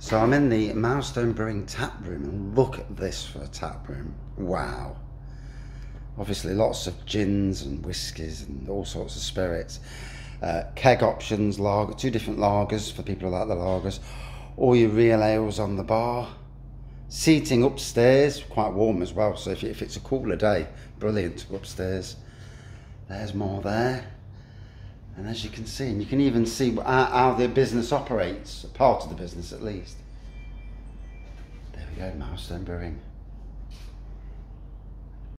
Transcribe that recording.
So I'm in the Milestone Brewing Taproom, and look at this for a taproom. Wow. Obviously lots of gins and whiskies and all sorts of spirits. Keg options, lager, 2 different lagers for people who like the lagers. All your real ales on the bar. Seating upstairs, quite warm as well, so if it's a cooler day, brilliant to go upstairs. There's more there. And as you can see, and you can even see how the business operates, part of the business at least. There we go, Milestone Brewing.